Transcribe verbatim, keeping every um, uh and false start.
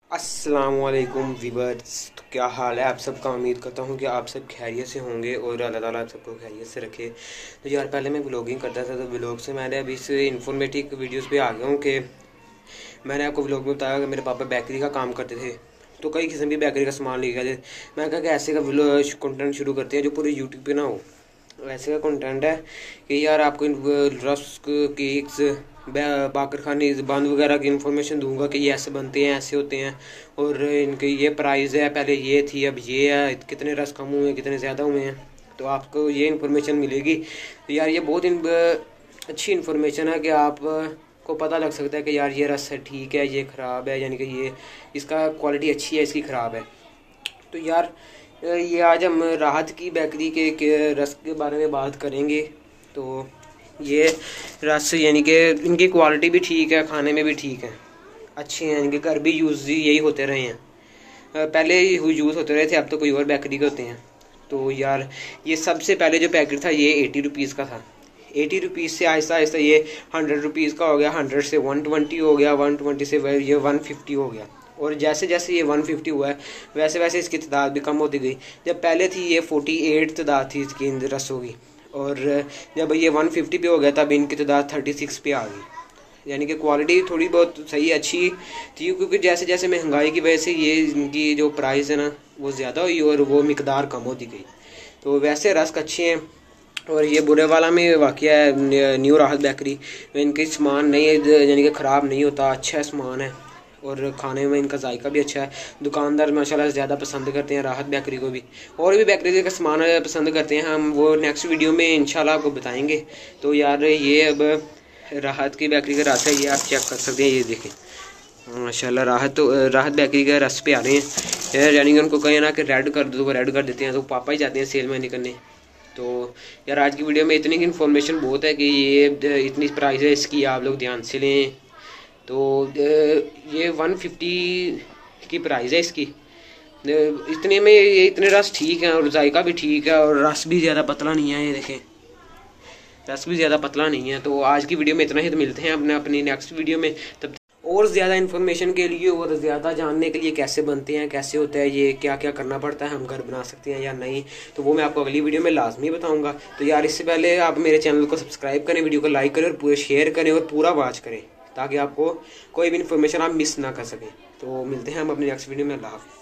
अस्सलामुअलैकुम व्यूअर्स, तो क्या हाल है आप सबका। उम्मीद करता हूँ कि आप सब खैरियत से होंगे और अल्लाह ताला आप सबको खैरियत से रखे। तो यार पहले मैं व्लॉगिंग करता था, तो व्लॉग से मैंने अभी इस इन्फॉर्मेटिव वीडियोस पे आ गया हूँ कि मैंने आपको व्लॉग में बताया कि मेरे पापा बेकरी का काम करते थे, तो कई किस्म की बेकरी का सामान ले गए थे। मैं कहा कि ऐसे का कंटेंट शुरू करते हैं जो पूरे यूट्यूब पर ना हो। ऐसे का कंटेंट है कि यार आपको रस्क, केक्स, बाकर खाने बंद वगैरह की इन्फॉर्मेशन दूंगा कि ये ऐसे बनते हैं, ऐसे होते हैं और इनके ये प्राइस है, पहले ये थी अब ये है, कितने रस कम हुए हैं, कितने ज़्यादा हुए हैं, तो आपको ये इन्फॉर्मेशन मिलेगी। तो यार ये बहुत इन, अच्छी इन्फॉर्मेशन है कि आप को पता लग सकता है कि यार ये रस है ठीक है, ये ख़राब है, यानी कि ये इसका क्वालिटी अच्छी है, इसकी ख़राब है। तो यार ये आज हम राहत की बेकरी के, के रस के बारे में बात करेंगे। तो ये रस यानी कि इनकी क्वालिटी भी ठीक है, खाने में भी ठीक है, अच्छे हैं, इनके घर भी यूज़ यही होते रहे हैं, पहले यूज़ होते रहे थे, अब तो कोई और बेकरी के होते हैं। तो यार ये सबसे पहले जो पैकेट था ये एटी रुपीज़ का था। एटी रुपीज़ से आहिस्ता आहिस्ता ये हंड्रेड रुपीज़ का हो गया, हंड्रेड से वन ट्वेंटी हो गया, वन ट्वेंटी से ये वन फिफ्टी हो गया, और जैसे जैसे ये वन फिफ्टी हुआ है वैसे वैसे इसकी तादाद भी कम होती गई। जब पहले थी ये फोर्टी एट तादाद थी इसकी रसों की, और जब ये वन फिफ्टी पे हो गया तब इनकी तादाद थर्टी सिक्स पे आ गई। यानी कि क्वालिटी थोड़ी बहुत सही अच्छी थी, क्योंकि जैसे जैसे महंगाई की वजह से ये इनकी जो प्राइस है ना वो ज़्यादा हुई और वो मिकदार कम होती गई। तो वैसे रस्क अच्छे हैं। और ये बुरे वाला में वाक़या है न्यू राहत बेकरी, इनके सामान नहीं यानी कि ख़राब नहीं होता, अच्छा सामान है और खाने में इनका जायका भी अच्छा है। दुकानदार माशाल्लाह ज़्यादा पसंद करते हैं राहत बेकरी को भी, और भी बेकरी का सामान पसंद करते हैं, हम वो नेक्स्ट वीडियो में इंशाल्लाह आपको बताएंगे। तो यार ये अब राहत की बेकरी का रस है, ये आप चेक कर सकते हैं, ये देखें माशाल्लाह राहत तो राहत बेकरी का रस पे आ रहे हैं। यानी कि उनको कहें ना कि रेड कर दो, रेड कर देते हैं, तो पापा ही जाते हैं सेल में निकलने। तो यार आज की वीडियो में इतनी इन्फॉर्मेशन बहुत है कि ये इतनी प्राइस है इसकी, आप लोग ध्यान से लें। तो ये वन फिफ्टी की प्राइस है इसकी, इतने में ये इतने रस ठीक है और जायका भी ठीक है और रस भी ज़्यादा पतला नहीं है, ये देखें रस भी ज़्यादा पतला नहीं है। तो आज की वीडियो में इतना ही, तो मिलते हैं अपने अपनी नेक्स्ट वीडियो में। तब और ज़्यादा इन्फॉर्मेशन के लिए और ज़्यादा जानने के लिए कैसे बनते हैं, कैसे होता है, ये क्या क्या करना पड़ता है, हम घर बना सकते हैं या नहीं, तो वो मैं आपको अगली वीडियो में लाजमी बताऊंगा। तो यार इससे पहले आप मेरे चैनल को सब्सक्राइब करें, वीडियो को लाइक करें और पूरे शेयर करें और पूरा वॉच करें, ताकि आपको कोई भी इन्फॉर्मेशन आप मिस ना कर सकें। तो मिलते हैं हम अपनी नेक्स्ट वीडियो में। अल्लाह हाफ़िज़।